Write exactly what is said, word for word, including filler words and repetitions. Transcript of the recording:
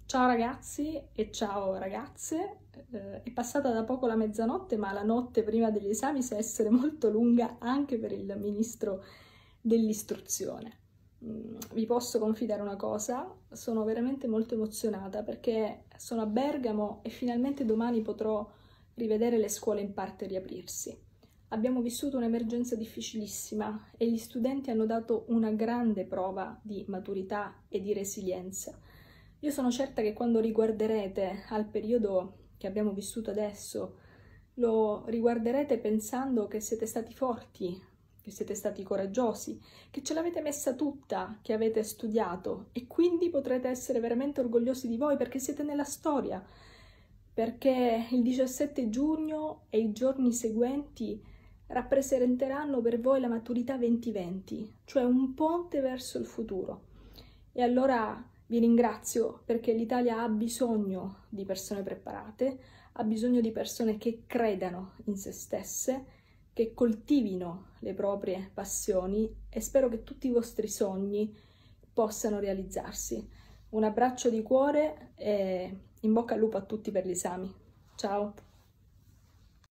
Ciao ragazzi e ciao ragazze, eh, è passata da poco la mezzanotte, ma la notte prima degli esami sa essere molto lunga anche per il ministro dell'istruzione. Mm, vi posso confidare una cosa, sono veramente molto emozionata perché sono a Bergamo e finalmente domani potrò rivedere le scuole in parte riaprirsi. Abbiamo vissuto un'emergenza difficilissima e gli studenti hanno dato una grande prova di maturità e di resilienza. Io sono certa che quando riguarderete al periodo che abbiamo vissuto adesso, lo riguarderete pensando che siete stati forti, che siete stati coraggiosi, che ce l'avete messa tutta, che avete studiato e quindi potrete essere veramente orgogliosi di voi perché siete nella storia, perché il diciassette giugno e i giorni seguenti rappresenteranno per voi la maturità duemilaventi, cioè un ponte verso il futuro. E allora vi ringrazio perché l'Italia ha bisogno di persone preparate, ha bisogno di persone che credano in se stesse, che coltivino le proprie passioni e spero che tutti i vostri sogni possano realizzarsi. Un abbraccio di cuore e in bocca al lupo a tutti per gli esami. Ciao!